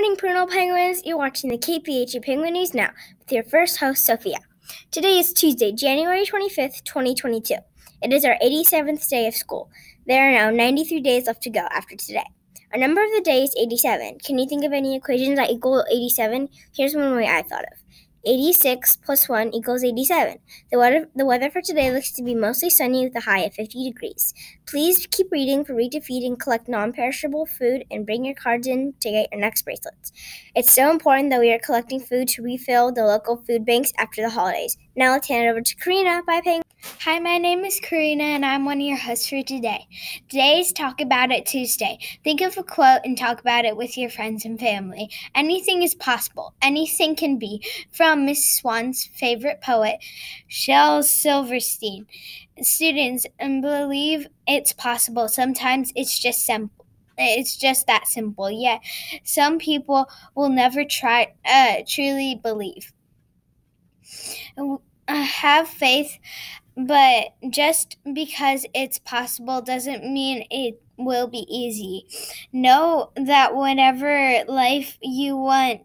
morning, Pruno Penguins. You're watching the KPHE Penguin News Now with your first host, Sophia. Today is Tuesday, January 25th, 2022. It is our 87th day of school. There are now 93 days left to go after today. Our number of the day is 87. Can you think of any equations that equal 87? Here's one way I thought of. 86 plus 1 equals 87. The weather for today looks to be mostly sunny with a high of 50 degrees. Please keep reading for Read to Feed and collect non-perishable food, and bring your cards in to get your next bracelets. It's so important that we are collecting food to refill the local food banks after the holidays. Now let's hand it over to Karina. Bye, Penguin. Hi, my name is Karina, and I'm one of your hosts for today. Today is Talk About It Tuesday. Think of a quote and talk about it with your friends and family. Anything is possible. Anything can be. From Miss Swan's favorite poet, Shel Silverstein. Students, believe it's possible. Sometimes it's just simple. It's just that simple. Yet, some people will never truly believe. Have faith. But just because it's possible doesn't mean it will be easy. Know that whatever life you want,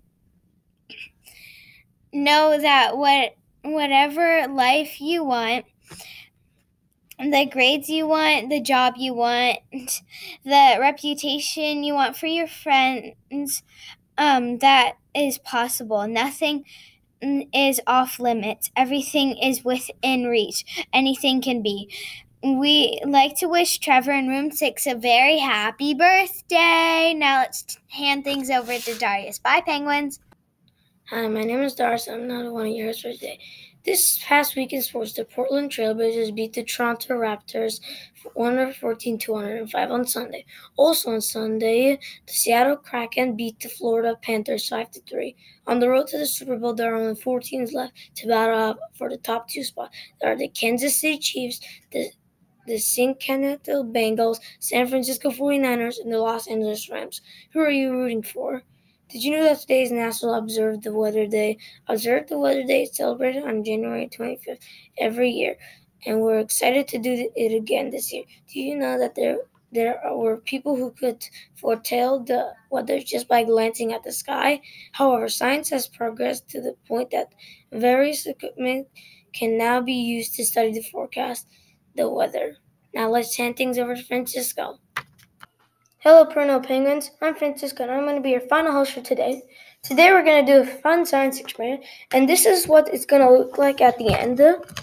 the grades you want, the job you want, the reputation you want for your friends, that is possible. Nothing is off limits. Everything is within reach. Anything can be. We like to wish Trevor in room 6 a very happy birthday. Now let's hand things over to Darius. Bye, Penguins. Hi, my name is Darius. I'm not one of your hosts for today. This past week in sports, the Portland Trailblazers beat the Toronto Raptors 114-105 on Sunday. Also on Sunday, the Seattle Kraken beat the Florida Panthers 5-3. On the road to the Super Bowl, there are only 4 teams left to battle out for the top 2 spots. There are the Kansas City Chiefs, the Cincinnati Bengals, San Francisco 49ers, and the Los Angeles Rams. Who are you rooting for? Did you know that today is National Observe the Weather Day? Observe the Weather Day is celebrated on January 25th every year, and we're excited to do it again this year. Do you know that there were people who could foretell the weather just by glancing at the sky? However, science has progressed to the point that various equipment can now be used to study the forecast, the weather. Now let's hand things over to Francisco. Hello, Pruno Penguins. I'm Francisco, and I'm going to be your final host for today. Today we're going to do a fun science experiment, and this is what it's going to look like at the end.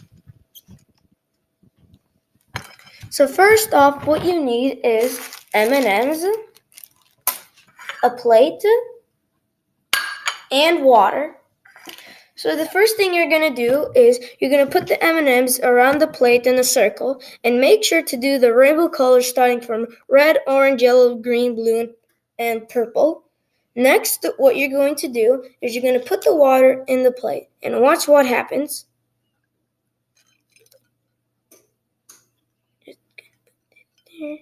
So first off, what you need is M&Ms, a plate, and water. So the first thing you're going to do is you're going to put the M&Ms around the plate in a circle, and make sure to do the rainbow colors starting from red, orange, yellow, green, blue, and purple. Next, what you're going to do is you're going to put the water in the plate, and watch what happens. Just going to put it there.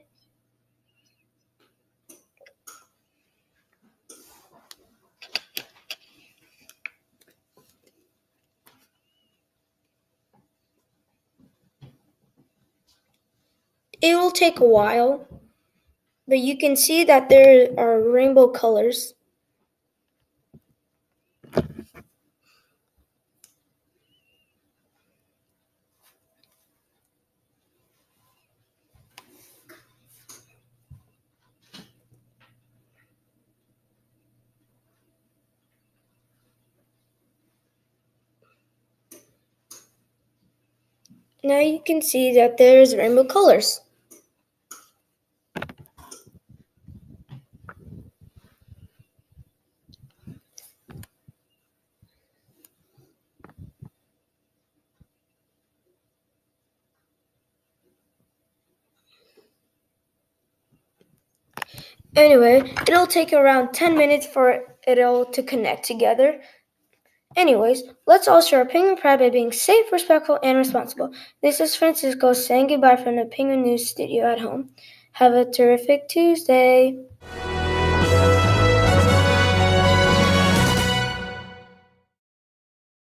It will take a while, but you can see that there are rainbow colors. Now you can see that there's rainbow colors. Anyway, it'll take around 10 minutes for it all to connect together. Anyways, let's all share our penguin pride by being safe, respectful, and responsible. This is Francisco saying goodbye from the Penguin News studio at home. Have a terrific Tuesday.